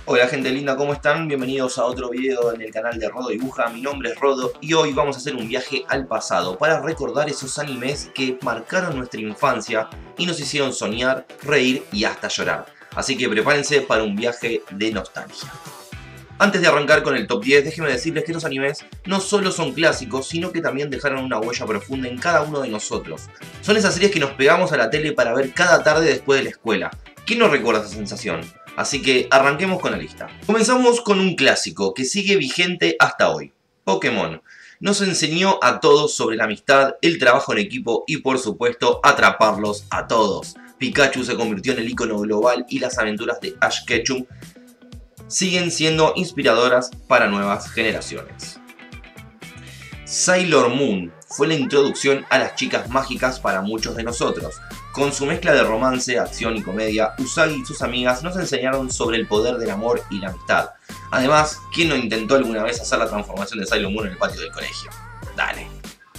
Hola gente linda, ¿cómo están? Bienvenidos a otro video en el canal de Rodo Dibuja. Mi nombre es Rodo y hoy vamos a hacer un viaje al pasado para recordar esos animes que marcaron nuestra infancia y nos hicieron soñar, reír y hasta llorar. Así que prepárense para un viaje de nostalgia. Antes de arrancar con el top 10, déjenme decirles que estos animes no solo son clásicos, sino que también dejaron una huella profunda en cada uno de nosotros. Son esas series que nos pegamos a la tele para ver cada tarde después de la escuela. ¿Quién no recuerda esa sensación? Así que arranquemos con la lista. Comenzamos con un clásico que sigue vigente hasta hoy. Pokémon. Nos enseñó a todos sobre la amistad, el trabajo en equipo y por supuesto atraparlos a todos. Pikachu se convirtió en el icono global y las aventuras de Ash Ketchum siguen siendo inspiradoras para nuevas generaciones. Sailor Moon fue la introducción a las chicas mágicas para muchos de nosotros. Con su mezcla de romance, acción y comedia, Usagi y sus amigas nos enseñaron sobre el poder del amor y la amistad. Además, ¿quién no intentó alguna vez hacer la transformación de Sailor Moon en el patio del colegio? Dale.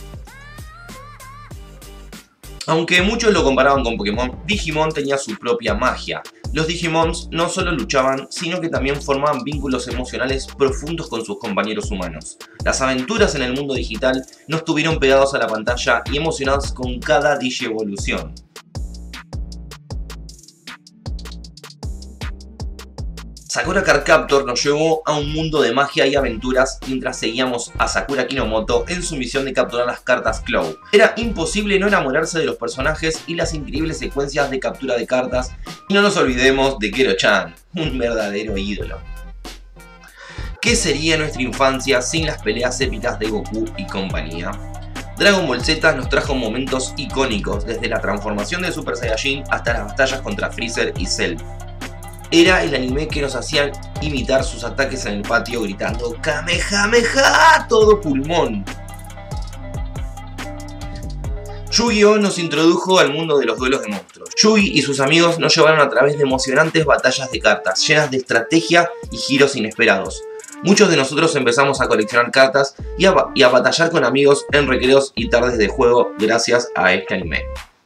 Aunque muchos lo comparaban con Pokémon, Digimon tenía su propia magia. Los Digimons no solo luchaban, sino que también formaban vínculos emocionales profundos con sus compañeros humanos. Las aventuras en el mundo digital nos tuvieron pegados a la pantalla y emocionados con cada digievolución. Sakura Card Captor nos llevó a un mundo de magia y aventuras mientras seguíamos a Sakura Kinomoto en su misión de capturar las cartas Claw. Era imposible no enamorarse de los personajes y las increíbles secuencias de captura de cartas, y no nos olvidemos de Kero-chan, un verdadero ídolo. ¿Qué sería nuestra infancia sin las peleas épicas de Goku y compañía? Dragon Ball Z nos trajo momentos icónicos, desde la transformación de Super Saiyajin hasta las batallas contra Freezer y Cell. Era el anime que nos hacían imitar sus ataques en el patio gritando ¡Kamehameha! ¡A todo pulmón! Yu-Gi-Oh! Nos introdujo al mundo de los duelos de monstruos. Yugi y sus amigos nos llevaron a través de emocionantes batallas de cartas, llenas de estrategia y giros inesperados. Muchos de nosotros empezamos a coleccionar cartas y a batallar con amigos en recreos y tardes de juego gracias a este anime.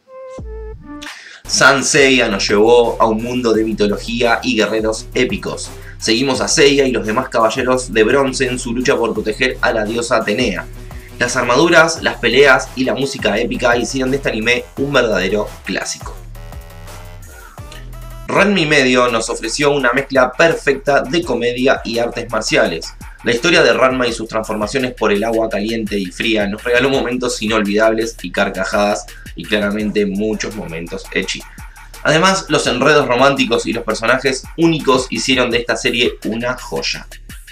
Saint Seiya nos llevó a un mundo de mitología y guerreros épicos. Seguimos a Seiya y los demás caballeros de bronce en su lucha por proteger a la diosa Atenea. Las armaduras, las peleas y la música épica hicieron de este anime un verdadero clásico. Ranma y medio nos ofreció una mezcla perfecta de comedia y artes marciales. La historia de Ranma y sus transformaciones por el agua caliente y fría nos regaló momentos inolvidables y carcajadas y claramente muchos momentos ecchi. Además, los enredos románticos y los personajes únicos hicieron de esta serie una joya.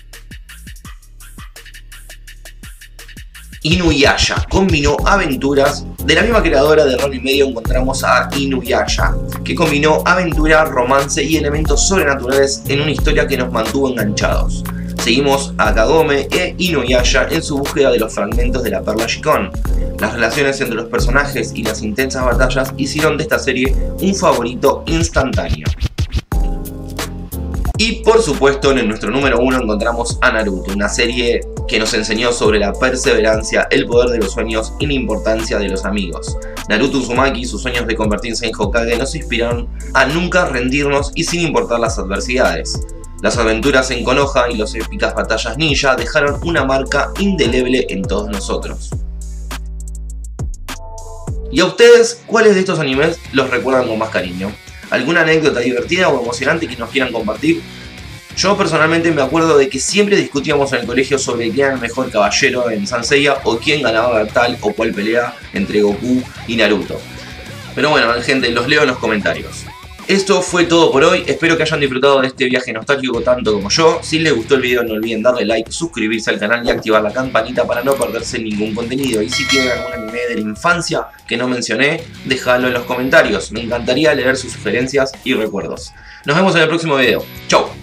Inuyasha combinó aventuras. De la misma creadora de Ranma y medio encontramos a Inuyasha, que combinó aventura, romance y elementos sobrenaturales en una historia que nos mantuvo enganchados. Seguimos a Kagome e Inuyasha en su búsqueda de los fragmentos de la perla Shikon. Las relaciones entre los personajes y las intensas batallas hicieron de esta serie un favorito instantáneo. Y por supuesto en nuestro número 1 encontramos a Naruto, una serie que nos enseñó sobre la perseverancia, el poder de los sueños y la importancia de los amigos. Naruto Uzumaki y sus sueños de convertirse en Hokage nos inspiraron a nunca rendirnos y sin importar las adversidades. Las aventuras en Konoha y las épicas batallas ninja dejaron una marca indeleble en todos nosotros. ¿Y a ustedes cuáles de estos animes los recuerdan con más cariño? ¿Alguna anécdota divertida o emocionante que nos quieran compartir? Yo personalmente me acuerdo de que siempre discutíamos en el colegio sobre quién era el mejor caballero en Saint Seiya o quién ganaba tal o cual pelea entre Goku y Naruto. Pero bueno, gente, los leo en los comentarios. Esto fue todo por hoy, espero que hayan disfrutado de este viaje nostálgico tanto como yo. Si les gustó el video no olviden darle like, suscribirse al canal y activar la campanita para no perderse ningún contenido. Y si tienen algún anime de la infancia que no mencioné, déjalo en los comentarios, me encantaría leer sus sugerencias y recuerdos. Nos vemos en el próximo video, chau.